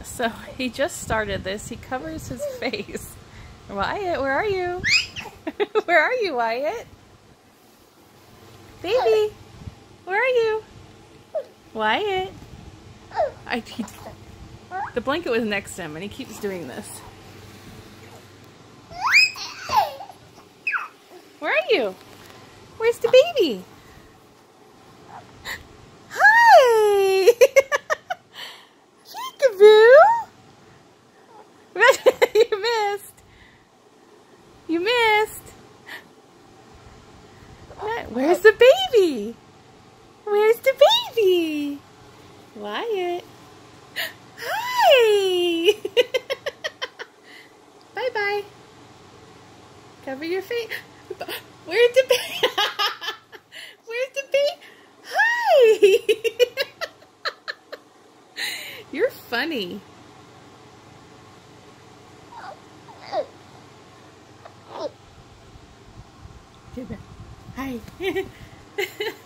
So he just started this. He covers his face. Wyatt, where are you? Where are you, Wyatt? Baby, where are you? Wyatt. The blanket was next to him and he keeps doing this. Where are you? Where's the baby? Hi! Peekaboo! You missed. You missed. Where's the baby? Where's the baby? Wyatt. Hi! Bye-bye. Cover your face. Where's the baby? Where's the baby? Hi! You're funny. Hi.